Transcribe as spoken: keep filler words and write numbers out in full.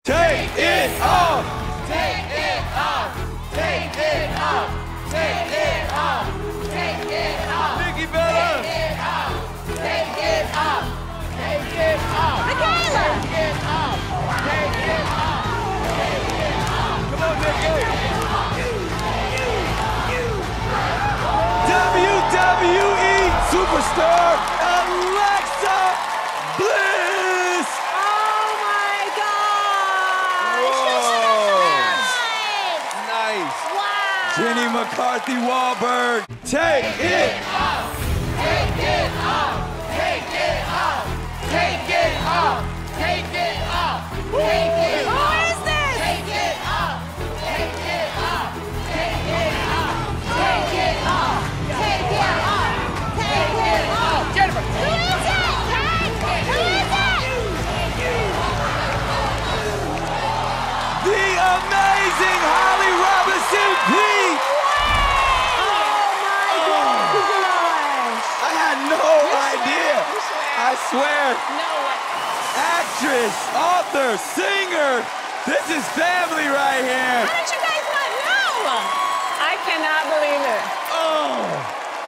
Take it off. Take it off. Take it off. Take it off. Take it off. Nikki Bella. Take it off. Take it off. Take it off. Michaela. Take it off. Take it off. Take it off. Come on, Nikki. W W E superstar Alexa Bliss. Oh my gosh! Whoa. Nice. Wow! Jenny McCarthy Wahlberg. Take it. off. Take it off. Take it off. Take it off. Take it off. Take it Who off. is this? Take it off. Take it off. Take it off. Take it off. Take it off! Take it off! Jennifer. Who is it? Who is it? The amazing Holly Robinson Peete. Oh my gosh! I had no idea. I swear. No way. Actress, author, singer. This is family.